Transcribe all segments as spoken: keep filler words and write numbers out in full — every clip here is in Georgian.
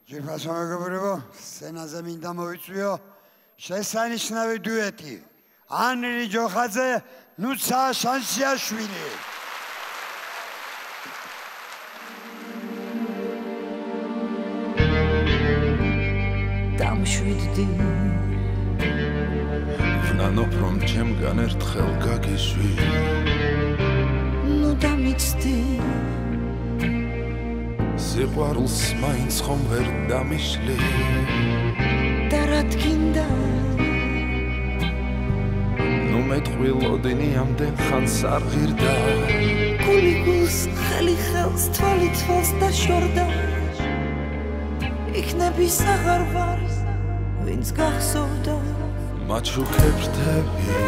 Ջիրպասո մեկոբրևո, սենազը մինდა մովիցույո, შესանիշնավի դուետի, անրի ջոխածը նուցա շանսիա շվինի։ დამშვიდდი ვნანობ რომ ჩემგან ერთხელ გაგიშვი ნუ დამიცდი სიყვარულს მაინც ხომ ვერ დამიშლი და რა თქინდა ნუ მეტყვილოდინი ამდენ ხანს არ ღირდა გული გულს ხელი ხელს თვალი თვალს დაშორდა იქნების აღარ ვარ ვინც გახსოვდა მაჩუქებდები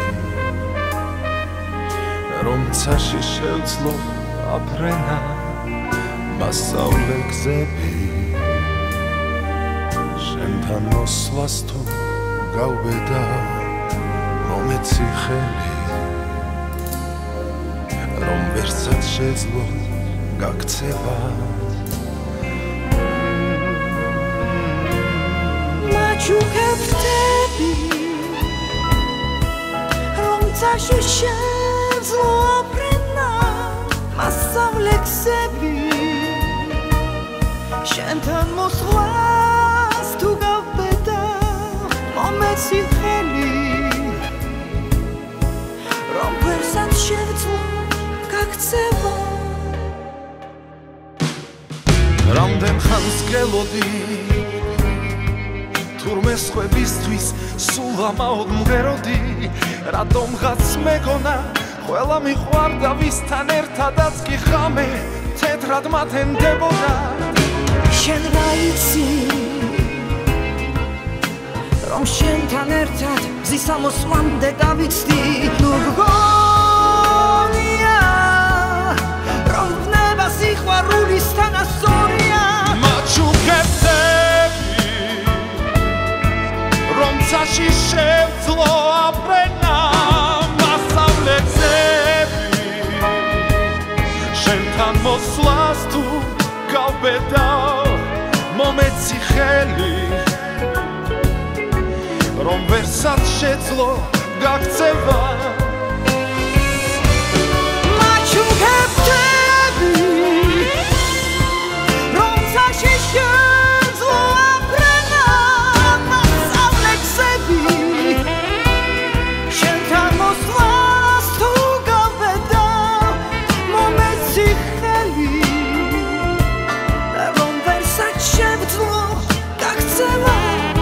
რომ ცაში შევძლო აფრენა მასწავლე გზები შენთან მოსვლას თუ გავბედა მომეცი ხელი რომ ვერცად შეძლო გაქცევა მაჩუქებდები რომ ცაში შეძლო აფრენა მასწავლე გზები შენთან მოსვლას თუ გავბედა მომეცი ხელი რომ ვერცად შევძლო გაქცევა რამდენ ხანს გელოდი თურმე სხვებისთვის სულ ამაოდ მღეროდი რატომღაც მეგონა ყველა მიყვარდა ვისთან ერთადაც კი ხამე თეთრად მათენდებოდა შენ რა იცი რომ შენთან ერთად გზის ამოსვლამდე დავიცდი ნუ გგონია რომ ვნება სიყვარულის თანასწორია მაჩუქებდები რომ ცაში შევძლო აფრენა მასწავლე გზები შენთან მოსვლას თუ გავბედა მომეცი ხელი რომ ვერცად შეძლო გაქცევა მაჩუქებდები რომ ცაში შეძლო აფრენა მასწავლე გზები შენთან მოსვლას თუ გავბედა მომეცი ხელი რომ ვერცად შევძლო გაქცევა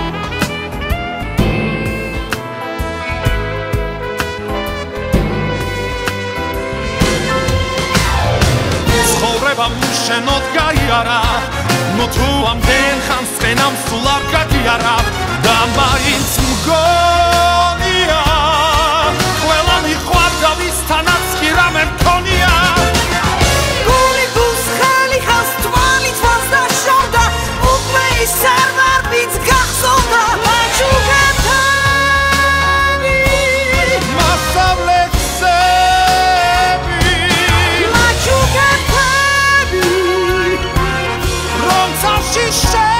ცხოვრება მუშენოდ გაიარა ნუ თუ ამდენ ხანს ყენამ სულ არ გაგიარა და მაინც მგონია ყველა მიყვარდა ვისთანაც კი რამე მქონია გული გულს ხელი ხელს თვალი თვალს დაშორდა უკვე ის არ ვარ ვინც გახსოვდა მაჩუქებდები მასწავლე გზები მაჩუქებდები რომ ცაში